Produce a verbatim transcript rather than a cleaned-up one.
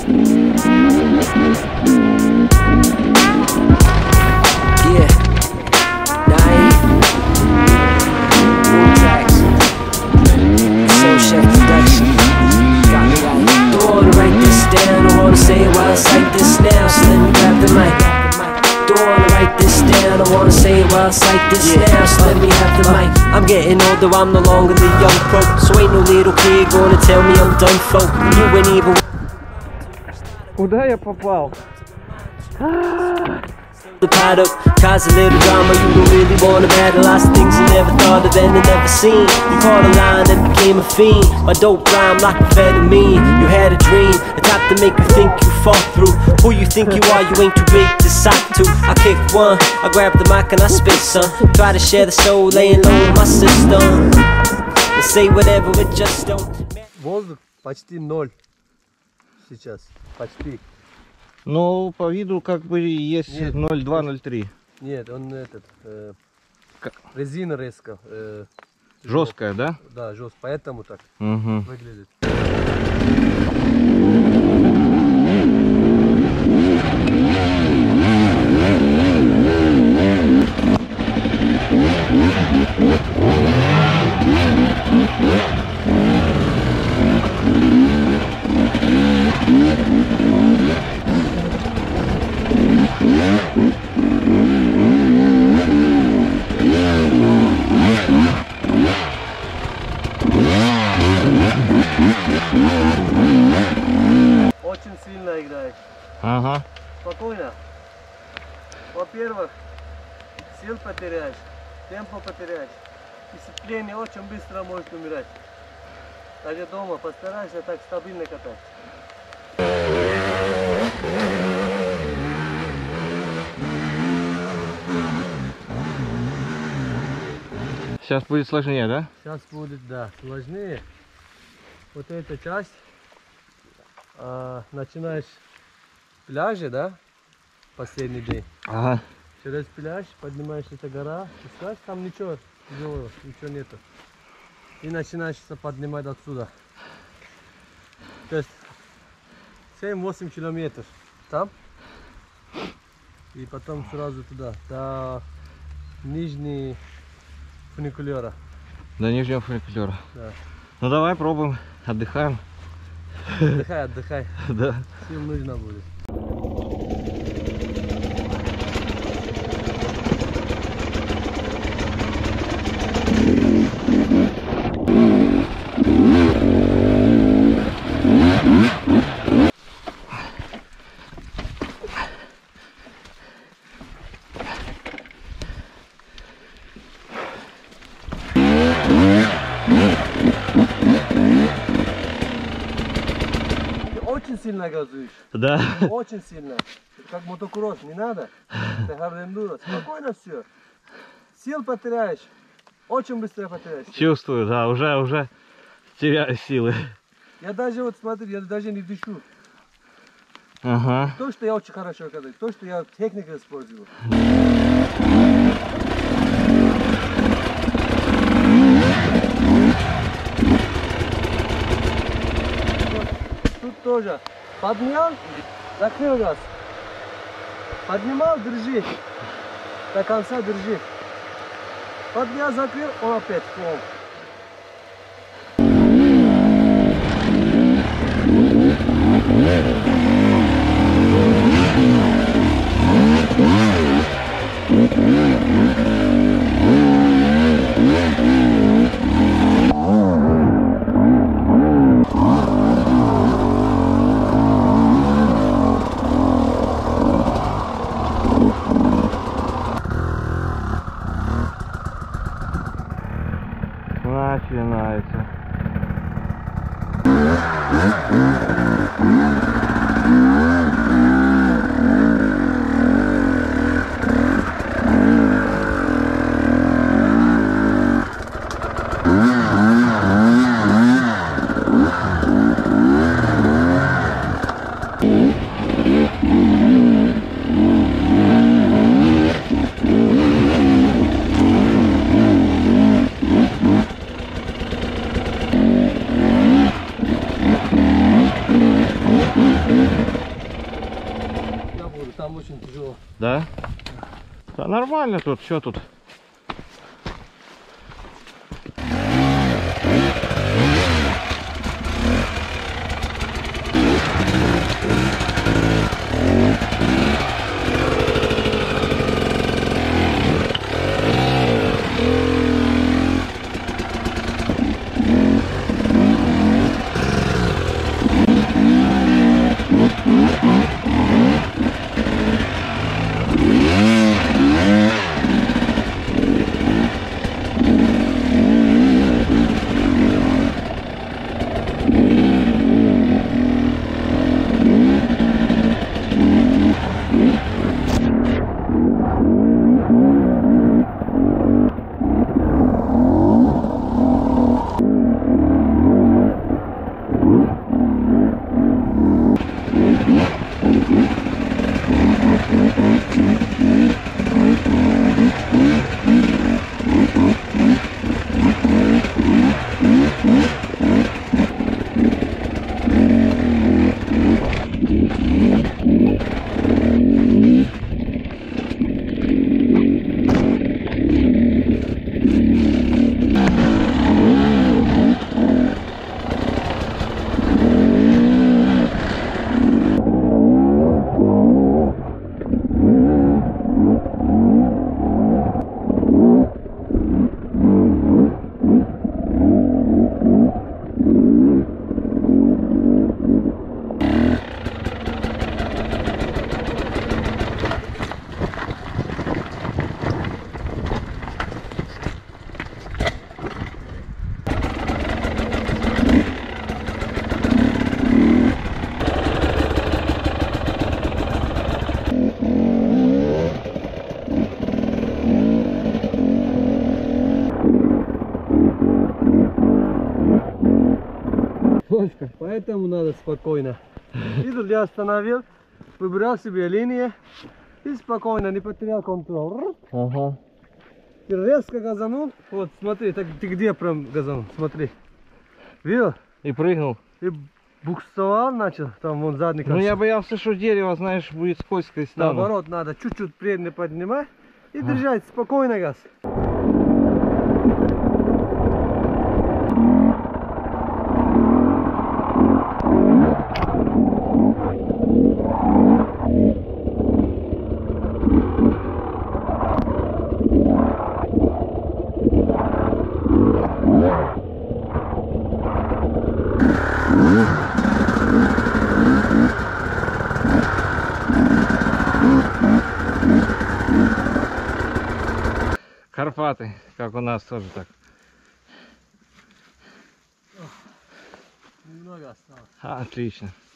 Yeah, naive. Boom tracks. Soul Chef production. Got me right. Don't wanna write this down. Don't wanna say it while I cite this now. So let me grab the mic. Don't wanna write this down. I wanna say it while I cite this now. So let me have the mic. I'm getting older. I'm no longer the young pro. So ain't no little kid gonna tell me I'm done for. You ain't even. Куда я попал? The paddock, cause a little drama. You don't really wanna battle. Lots of things you never thought of and never seen. You caught a line and became a fiend. My dope rhyme like amphetamine. You had a dream, the type to make you think you fought through. Who you think you are, you ain't too big to sock to. I kick one, I grab the mic and I spit some. Try to share the soul, laying low in my system. And say whatever, it just don't. Воздух почти ноль сейчас, почти. Ну, по виду как бы есть ноль два ноль три. Нет, он этот, э, Как? резина резко. Э, Жесткая, да? Да, жестко, поэтому так Угу. выглядит. Очень сильно играешь. Ага. Спокойно. Во-первых, сил потеряешь, темпо потеряешь. Дисциплине очень быстро может умирать. Даже дома постарайся так стабильно катать. Сейчас будет сложнее, да? Сейчас будет, да, сложнее. Вот эта часть, а, начинаешь с пляжа, да, последний день. Ага. Через пляж поднимаешь эта гора, пускаешь, там ничего тяжелого, ничего нету. И начинаешь поднимать отсюда. То есть семь-восемь километров там. И потом сразу туда, до нижней фуникулера. До нижнего фуникулера. Да. Ну давай пробуем, отдыхаем. Отдыхай, отдыхай. Да. Сил нужно будет. Очень сильно газуешь. Да. Очень сильно. Это как мотокросс, не надо. Это хардендуро. Спокойно все. Сил потеряешь. Очень быстро потеряешь. Чувствую, да, уже, уже теряю силы. Я даже вот смотри, я даже не дышу. Ага. То, что я очень хорошо катаю, то, что я технику использую. Тут тоже. Поднял, закрыл газ. Поднимал, держи. До конца держи. Поднял, закрыл, он опять пол. Начинается. Я буду, там очень тяжело. Да? Да нормально тут, что тут? Поэтому надо спокойно. Видел, я остановил, выбрал себе линии и спокойно, не потерял контроль. Ага. И резко газанул. Вот, смотри, так ты где прям газанул? Смотри. Видел? И прыгнул. И буксовал начал, там вон задний Ну колесо. я боялся, что дерево, знаешь, будет скользкое. Наоборот, надо чуть-чуть предне поднимать и держать спокойно газ. Карпаты, как у нас тоже так. Немного осталось. Отлично.